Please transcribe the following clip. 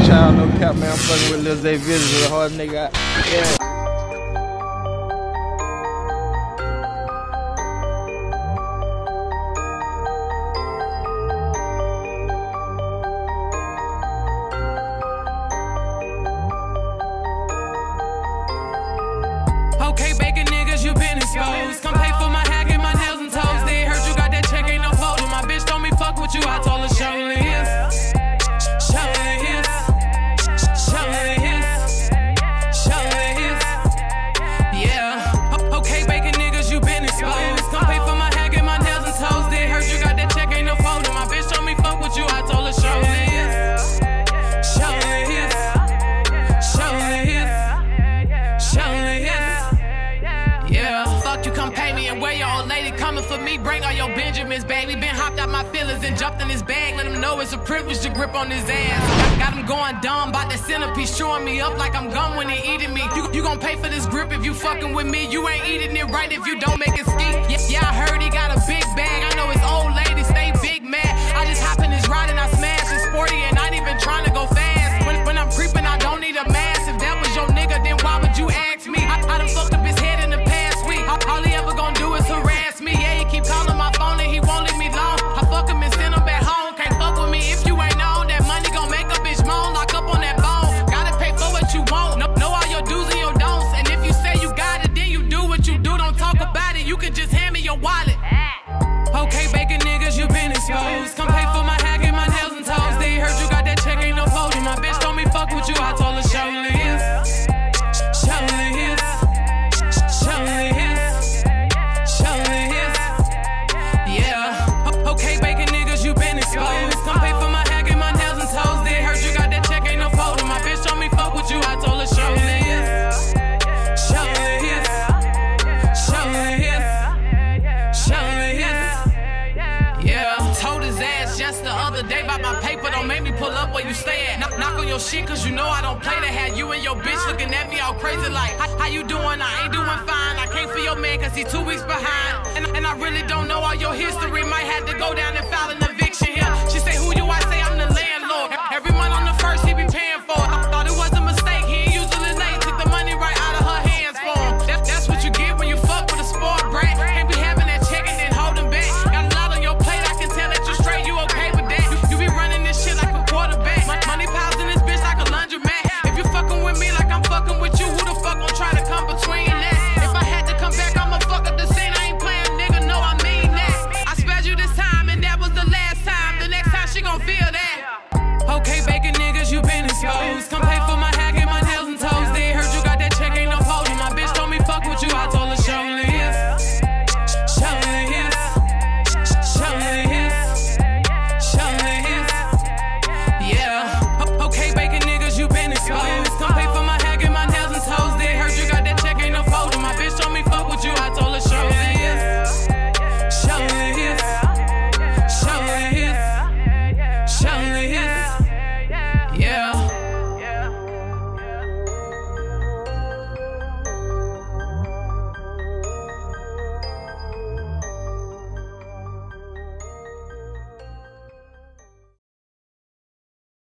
child, no cap, man. I'm fucking with Lil Zay Visual, the hard nigga. Yeah. Okay, bacon niggas, you been exposed. Come pay for my hack and my nails and toes. They heard you got that check, ain't no photo. My bitch told me fuck with you, I told her show me his. Show me his. Show me his. Show me his. Yeah. Okay, bacon niggas, you been exposed. Come pay for my hack and my nails and toes. They heard you got that check, ain't no photo. My bitch told me fuck with you, I told her show me his. Show me his. Show me his. Show me his. Yeah, fuck you, come pay me and where your old lady coming for me. Bring all your Benjamins, baby. Been hopped out my feelings and jumped in his bag. Let him know it's a privilege to grip on his ass. Got him going dumb, bout that centipede, showing me up like I'm gum when he eating me. You gon' pay for this grip if you fucking with me. You ain't eating it right if you don't make it ski. Yeah, I heard he got a big bag. I know his old lady stay big mad. I just hop in his ride and I smash. It's sporty and I ain't even trying to go fast. When I'm creeping, I don't need a mask. If that was your nigga, then why would you ask me? I done fucked up his head in the past week. All he ever gon' do is harass me. Yeah, he keep calling my phone and he won't leave me alone. I fuck him and send him back home. Can't fuck with me if you ain't on. That money gon' make a bitch moan. Lock up on that bone. Gotta pay for what you want. Know all your do's and your don'ts. And if you say you got it, then you do what you do. Don't talk about it. You can just hand me your wallet. Okay, bacon niggas, you been exposed. Come pay for my hack and my nails and toes. They heard you got that check, ain't no photo. My bitch told me fuck with you. I told her show me his. Show me his. Show me his. Show me his. Yeah. Okay, bacon niggas, you been exposed. Come pay for my hack and my nails and toes. They heard you got that check, ain't no photo. My bitch told me fuck with you. I told her show me his. Show me his. Show me his. Show me his. Yeah. Told his ass just the other day about my paper. Don't make me pull up where you stay at. Knock on your shit, cause you know I don't play that. Had you and your bitch looking at me all crazy like, how you doing? I ain't doing fine. I can't feel your man cause he 2 weeks behind. And I really don't know all your history. Might have to go down and file